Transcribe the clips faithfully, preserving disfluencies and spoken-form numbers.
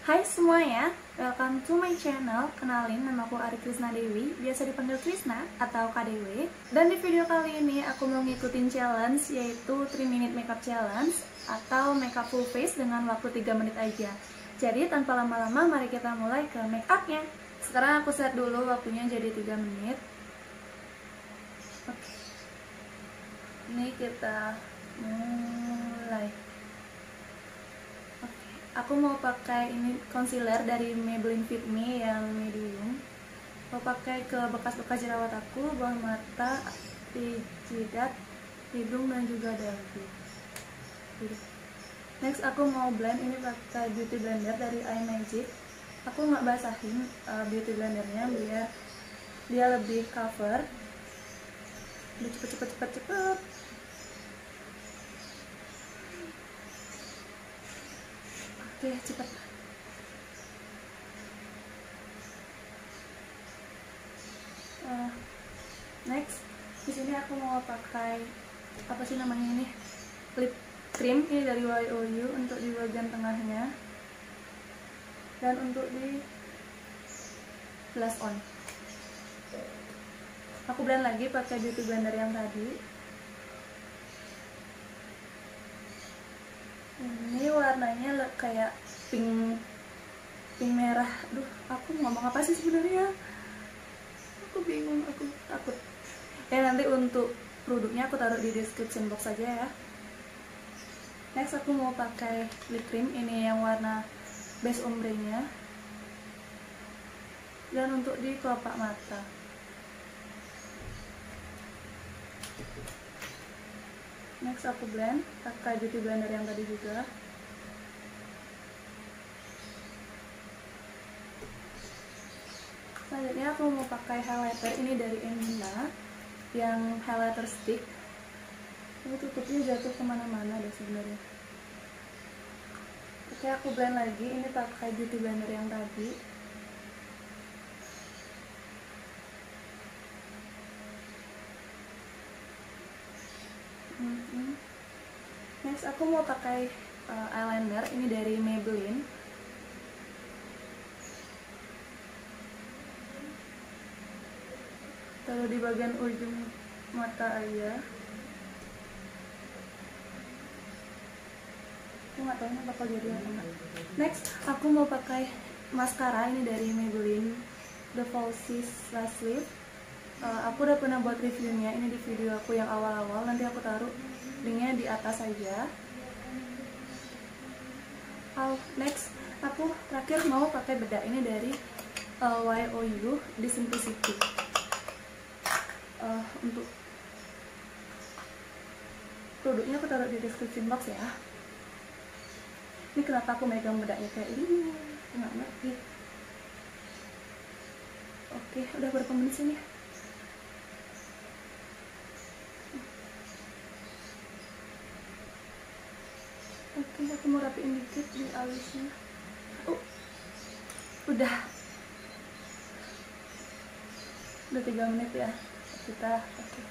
Hai semuanya, welcome to my channel. Kenalin, nama aku Ari Krisna Dewi, biasa dipanggil Krisna atau K D W. Dan di video kali ini aku mau ngikutin challenge, yaitu three minute makeup challenge atau makeup full face dengan waktu tiga menit aja. Jadi tanpa lama-lama, mari kita mulai ke makeupnya. Sekarang aku set dulu waktunya jadi tiga menit. Oke, ini kita mulai. Aku mau pakai ini concealer dari Maybelline Fit Me yang medium. Mau pakai ke bekas-bekas jerawat aku, bawah mata, di jidat, hidung, dan juga dagu. Next aku mau blend, ini pakai beauty blender dari iMagic. Aku nggak basahin uh, beauty blendernya biar dia lebih cover. Udah cepet cepet cepet cepet. Oke, cepat. Uh, next, di sini aku mau pakai apa sih namanya ini? Lip cream ini dari Y O U untuk di bagian tengahnya dan untuk di blush on. Aku blend lagi pakai beauty blender yang tadi. Ini warnanya kayak pink pink merah. Duh, aku ngomong apa sih sebenarnya? Aku bingung, aku takut. Ya nanti untuk produknya aku taruh di description box saja ya. Next aku mau pakai lip cream ini yang warna base ombre-nya. Dan untuk di kelopak mata. Next aku blend, pakai beauty blender yang tadi juga. Selanjutnya aku mau pakai highlighter ini dari Emina yang highlighter stick. Ini tutupnya jatuh kemana-mana deh sebenarnya. Oke, aku blend lagi, ini pakai beauty blender yang tadi. Mm-hmm. Next aku mau pakai uh, eyeliner ini dari Maybelline. Taruh di bagian ujung mata aja. Aku nggak tahu ini bakal jadi apa enggak. Next aku mau pakai maskara ini dari Maybelline The Falsies Lash Lift. Uh, aku udah pernah buat reviewnya ini di video aku yang awal-awal, nanti aku taruh linknya di atas saja. Oh, next aku terakhir mau pakai bedak ini dari uh, Y O U di Simplicity. Uh, untuk produknya aku taruh di description box ya. Ini kenapa aku megang bedaknya kayak ini, nggak ngerti. Oke, udah berapa menit sini? Oke, aku mau rapiin dikit di alisnya. Oh, udah udah tiga menit ya kita. Oke,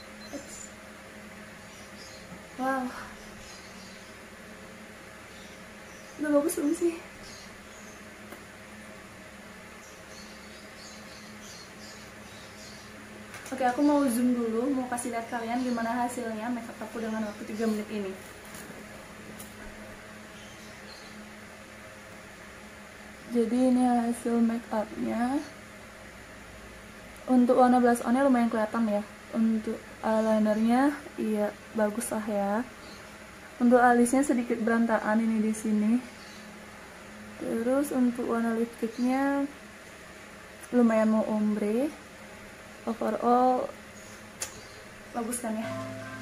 wow, udah bagus belum sih? Oke, aku mau zoom dulu, mau kasih lihat kalian gimana hasilnya makeup aku dengan waktu tiga menit ini. Jadi ini hasil make upnya. Untuk warna blush onnya lumayan kelihatan ya. Untuk eyelinernya iya bagus lah ya. Untuk alisnya sedikit berantakan ini di sini. Terus untuk warna lipstiknya lumayan mau ombre. Overall bagus kan ya.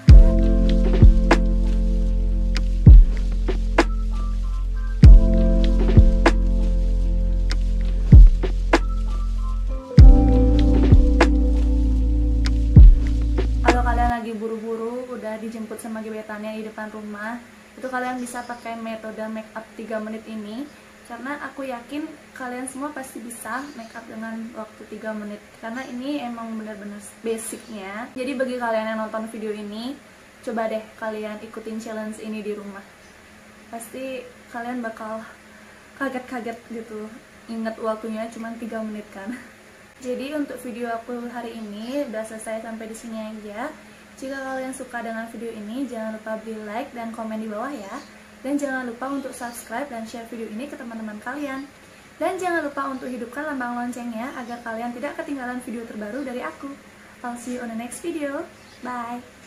Lagi buru-buru udah dijemput sama gebetannya di depan rumah, itu kalian bisa pakai metode make up tiga menit ini karena aku yakin kalian semua pasti bisa make up dengan waktu tiga menit karena ini emang bener-bener basicnya. Jadi bagi kalian yang nonton video ini, coba deh kalian ikutin challenge ini di rumah, pasti kalian bakal kaget-kaget gitu, inget waktunya cuma tiga menit kan. Jadi untuk video aku hari ini udah selesai sampai di sini aja. Jika kalian suka dengan video ini, jangan lupa beri like dan komen di bawah ya. Dan jangan lupa untuk subscribe dan share video ini ke teman-teman kalian. Dan jangan lupa untuk hidupkan lambang loncengnya agar kalian tidak ketinggalan video terbaru dari aku. I'll see you on the next video. Bye!